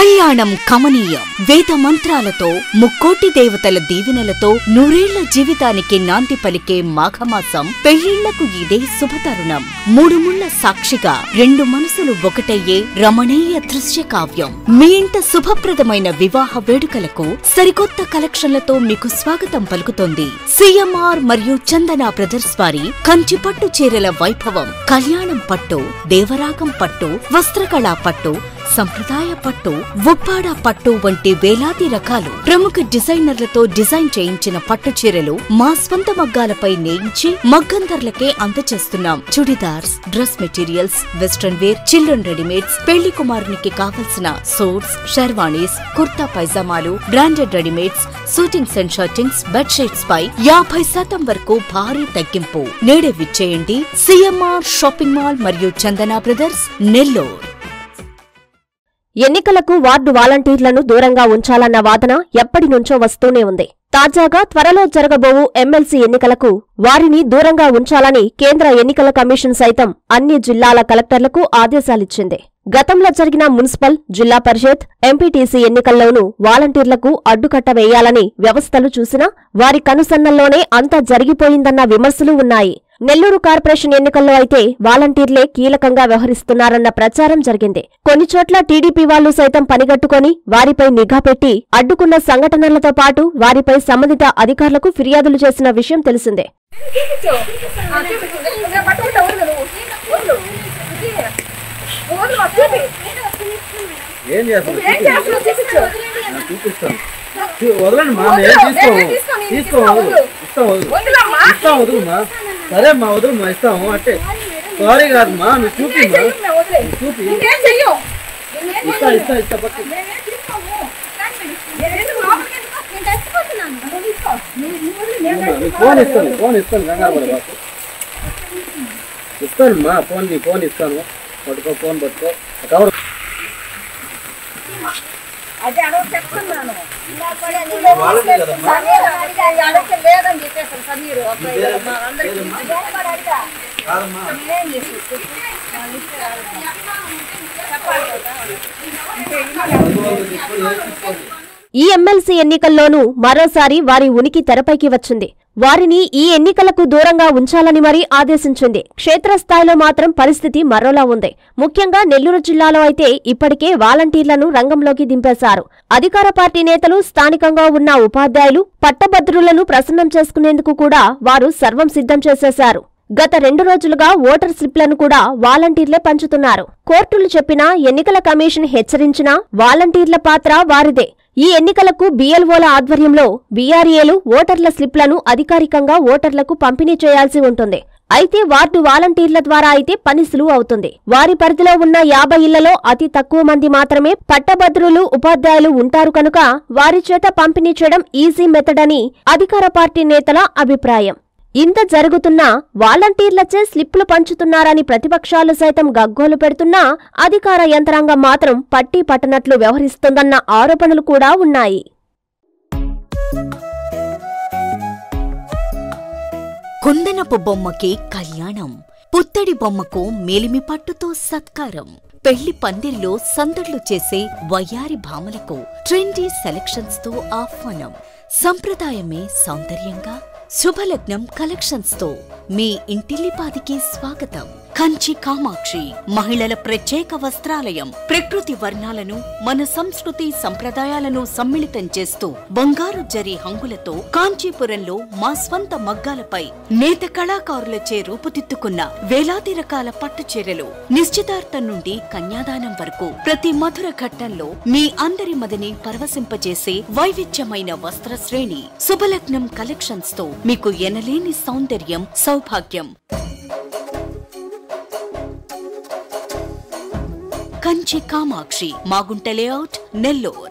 కళ్యాణం కమనీయం వేద మంత్రాలతో ముక్కోటి దేవతల దీవెనలతో నూరేళ్ల జీవితానికి నాంది పలికే మాఘమాసం పెళ్లిళ్లకు ఇదే శుభతరుణం. మూడు ముళ్ల సాక్షిగా రెండు మనసులు ఒకటయ్యే రమణీయ దృశ్య కావ్యం. మీ ఇంట శుభప్రదమైన వివాహ వేడుకలకు సరికొత్త కలెక్షన్లతో మీకు స్వాగతం పలుకుతోంది సిఎంఆర్ మరియు చందన బ్రదర్స్ వారి కంచి పట్టు చీరల వైభవం. కళ్యాణం పట్టు, దేవరాగం పట్టు, వస్త్రకళా పట్టు, సంప్రదాయ పట్టు, ఉప్పాడ పట్టు వంటి వేలాది రకాలు ప్రముఖ డిజైనర్లతో డిజైన్ చేయించిన పట్టు చీరలు మా స్వంత మగ్గాలపై నేయించి మగ్గం ధరలకే అందజేస్తున్నాం. Churidars, dress materials, western wear, children readymades, పెళ్లి కుమారునికి కావలసిన సూట్స్, షెర్వానీస్, కుర్తా పైజామాలు, branded readymades, suitings and shirtings, bedsheets పై 50% వరకు భారీ తగ్గింపు. నేడే విచ్చేయండి సిఎంఆర్ షాపింగ్ మాల్ మరియు చందన బ్రదర్స్, నెల్లూరు. ఎన్నికలకు వార్డు వాలంటీర్లను దూరంగా ఉంచాలన్న వాదన ఎప్పటినుంచో వస్తూనే ఉంది. తాజాగా త్వరలో జరగబోవు ఎమ్మెల్సీ ఎన్నికలకు వారిని దూరంగా ఉంచాలని కేంద్ర ఎన్నికల కమిషన్ సైతం అన్ని జిల్లాల కలెక్టర్లకు ఆదేశాలిచ్చింది. గతంలో జరిగిన మున్సిపల్, జిల్లా పరిషత్, ఎంపీటీసీ ఎన్నికల్లోనూ వాలంటీర్లకు అడ్డుకట్ట వేయాలని వ్యవస్థలు చూసినా వారి కనుసన్నల్లోనే అంతా జరిగిపోయిందన్న విమర్శలు ఉన్నాయి. నెల్లూరు కార్పొరేషన్ ఎన్నికల్లో అయితే వాలంటీర్లే కీలకంగా వ్యవహరిస్తున్నారన్న ప్రచారం జరిగింది. కొన్ని చోట్ల టీడీపీ వాళ్లు సైతం పనిగట్టుకుని వారిపై నిఘా పెట్టి అడ్డుకున్న సంఘటనలతో పాటు వారిపై సంబంధిత అధికారులకు ఫిర్యాదులు చేసిన విషయం తెలిసిందే. సరే మా వదులు ఇస్తాము అంటే సారీ కాదమ్మా, నువ్వు చూపి చూపి ఇస్తా పట్టు ఫోన్ ఇస్తాను కంగారు పడ బాబు, ఇస్తానమ్మా ఫోన్ ఇస్తాను. పట్టుకో, ఫోన్ పట్టుకో. కవర్ అదే అడగ చెప్తున్నాను. ఈ ఎమ్మెల్సీ ఎన్నికల్లోనూ మరోసారి వారి ఉనికి తెరపైకి వచ్చింది. వారిని ఈ ఎన్నికలకు దూరంగా ఉంచాలని మరీ ఆదేశించింది. క్షేత్రస్థాయిలో మాత్రం పరిస్థితి మరోలా ఉంది. ముఖ్యంగా నెల్లూరు జిల్లాలో అయితే ఇప్పటికే వాలంటీర్లను రంగంలోకి దింపేశారు. అధికార పార్టీ నేతలు, స్థానికంగా ఉన్న ఉపాధ్యాయులు, పట్టభద్రులను ప్రసన్నం చేసుకునేందుకు కూడా వారు సర్వం సిద్ధం చేసేశారు. గత 2 రోజులుగా ఓటర్ స్లిప్లను కూడా వాలంటీర్లే పంచుతున్నారు. కోర్టులు చెప్పినా, ఎన్నికల కమిషన్ హెచ్చరించినా వాలంటీర్ల పాత్ర వారిదే. ఈ ఎన్నికలకు బీఎల్ఓల ఆధ్వర్యంలో బీఆర్ఏలు ఓటర్ల స్లిప్లను అధికారికంగా ఓటర్లకు పంపిణీ చేయాల్సి ఉంటుంది. అయితే వార్డు వాలంటీర్ల ద్వారా అయితే పని సులువు అవుతుంది. వారి పరిధిలో ఉన్న 50 ఇళ్లలో అతి తక్కువ మంది మాత్రమే పట్టభద్రులు, ఉపాధ్యాయులు ఉంటారు కనుక వారి చేత పంపిణీ చేయడం ఈజీ మెథడ్ అని అధికార పార్టీ నేతల అభిప్రాయం. ఇంత జరుగుతున్నా వాలంటీర్లచే స్లిప్పులు పంచుతున్నారని ప్రతిపక్షాలు సైతం గగ్గోలు పెడుతున్నా అధికార యంత్రాంగం మాత్రం పట్టి పట్టనట్లు వ్యవహరిస్తోందన్న ఆరోపణలు కూడా ఉన్నాయి. కుందనపు బొమ్మకి కళ్యాణం, పుత్తడి బొమ్మకు మేలిమి పట్టుతో సత్కారం. పెళ్లి పందిరిలో సందడ్లు చేసే వయ్యారి భామలకు ట్రెండీ సెలక్షన్స్ తో ఆహ్వానం. సంప్రదాయమే సౌందర్యంగా శుభలగ్నం కలెక్షన్స్ తో మీ ఇంటిల్లిపాదికి స్వాగతం. కంచి కామాక్షి మహిళల ప్రత్యేక వస్త్రాలయం. ప్రకృతి వర్ణాలను, మన సంస్కృతి సంప్రదాయాలను సమ్మిళితం చేస్తూ బంగారు జరీ హంగులతో కాంచీపురంలో మా స్వంత మగ్గాలపై నేత కళాకారులచే రూపుదిద్దుకున్న వేలాది రకాల పట్టు చీరలు. నిశ్చితార్థం నుండి కన్యాదానం వరకు ప్రతి మధుర ఘట్టంలో మీ అందరి మదిని పరవశింపజేసే వైవిధ్యమైన వస్త్ర శ్రేణి. శుభలగ్నం కలెక్షన్స్ తో మీకు ఎనలేని సౌందర్యం, సౌభాగ్యం. కంచి కామాక్షి, మాగుంట లేఅవుట్, నెల్లూరు.